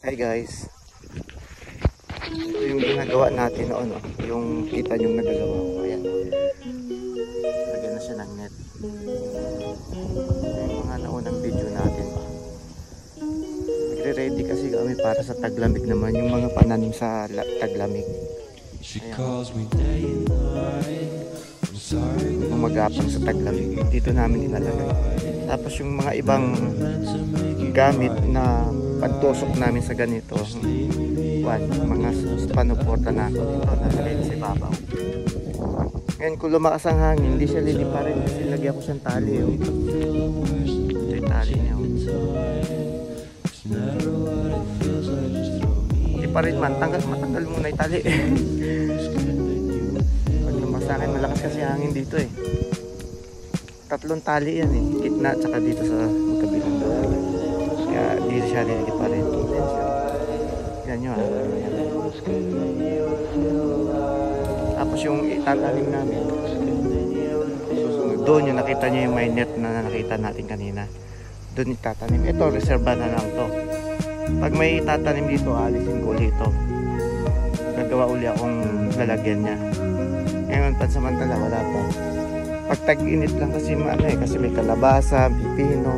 Hi guys, ito yung ginagawa natin noon, no? Yung kita yung nagagawa ko. Ayan, lagyan na siya ng net. Yung mga naunang video natin, nagre-ready kasi kami para sa taglamig naman, yung mga pananim sa taglamig. Gumagapang sa taglamig, dito namin ilalagay. Tapos yung mga ibang gamit na pagtusok namin sa ganito, mga panuporta na ako dito, nalagay sa ibabaw. Ngayon kung lumakas ang hangin, hindi siya lilipa rin kasi lagyan ko siyang tali. Ito yung tali niya. Hindi pa rin man, matanggal muna yung tali. Pag lumakas ang hangin, malakas kasi hangin dito eh. Tatlong tali yan eh, gitna tsaka dito sa magkabilang doon. Kaya dito siya lilipa rin. Yan yun. Tapos yung itatanim namin, doon yung nakita nyo yung may net na nakita natin kanina. Doon itatanim. Ito, reserva na lang to. Pag may itatanim dito, alisin ko ulit ito. Gagawa uli akong lalagyan niya. Ngayon, pansamantala, wala pa. Pag tag-init lang kasi kasi may kalabasa, pipino.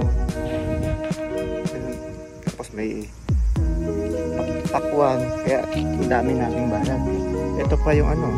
Tapos may pakwan, kaya ang dami nating balag. Ito pa yung ito.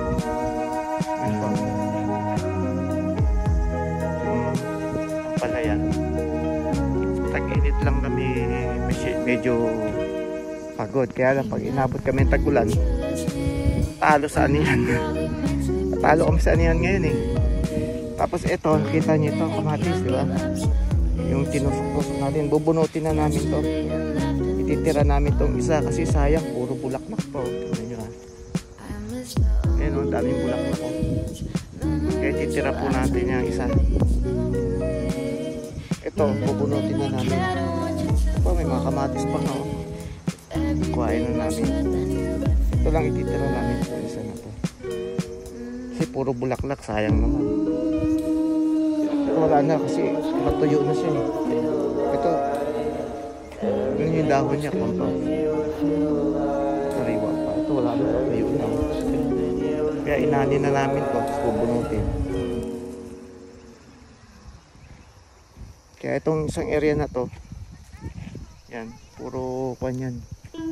Yung palayan. Tag-init lang kami medyo pagod. Kaya lang pag inabot kami ng tag-ulan, talo sa anihan. Talo kami sa anihan ngayon eh. Tapos ito, kita nyo ito, kamatis, di ba? Yung tinusok-tusok natin, bubunutin na namin to. Ititira namin tong isa kasi sayang, puro bulaklak to. Tingnan nyo ha. Ayan o, daming bulaklak po. Kaya ititira po natin yung isa. Ito, bubunutin na namin. Ito, may mga kamatis pa na o. Kuhain na namin. Ito lang ititira namin po, isa na to. Kasi puro bulaklak, sayang naman. Wala na kasi matuyo na siya eh. Ito, yun yung dahon niya, konto. Sariwa pa. Ito wala na, matuyo na. Kaya inani na namin to, tapos bubunutin. Kaya itong isang area na to, yan, puro kanyan.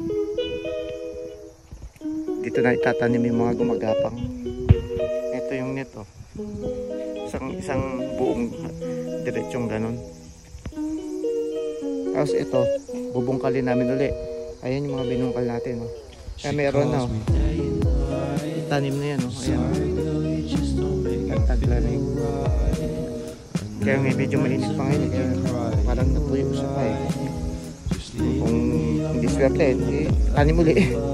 Dito na itatanim yung mga gumagapang. Ito yung neto. Isang buong diretsong ganon. Tapos ito, bubungkalin namin uli. Ayan yung mga binungkal natin. Oh. Kaya meron na. Oh. Tanim na yan. Oh. Ayan. Tagtaglaring. Kaya nga medyo mainit pa ngayon. Kaya parang natuyo siya pa eh. Kung hindi swerte, tanim uli.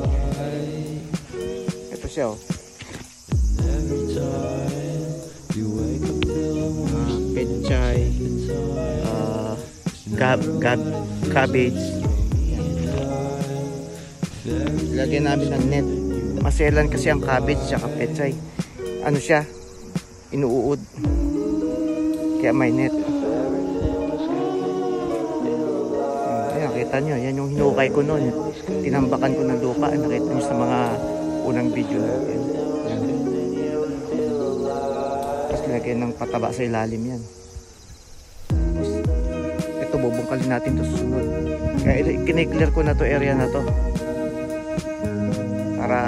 Ito siya oh. Pechay, cabbage. Lagyan namin ng net. Maselan kasi ang cabbage at pechay. Ano siya? Inuud. Kaya may net. Ayan, kita nyo. Yan yung hinukay ko noon. Tinambakan ko ng lupa. Nakita nyo sa mga unang video natin. Lagyan ng pataba sa ilalim yan. Tapos, ito bubungkalin natin ito susunod. Kaya kiniklear ko na to area na to para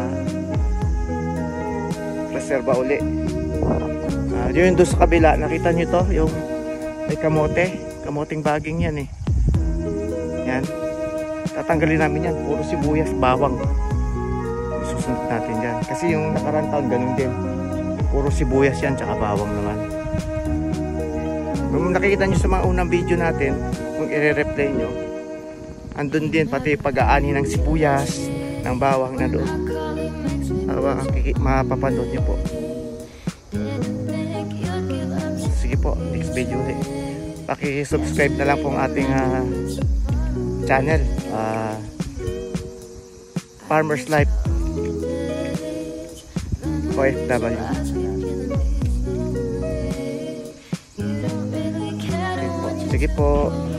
reserva uli. Yun doon sa kabila, nakita nyo to yung may kamoteng baging yan eh. Yan, tatanggalin namin yan, puro sibuyas, bawang. Susunod natin yan kasi yung nakarang taon ganun din, puro sibuyas yan tsaka bawang naman. Kung nakikita nyo sa mga unang video natin, kung i-replay nyo, andun din pati pag-aani ng sibuyas, ng bawang na doon. Mapapanood nyo po. Sige po, next video ulit. Paki-subscribe na lang po ang ating channel, Farmer's Life OFW. Sige po.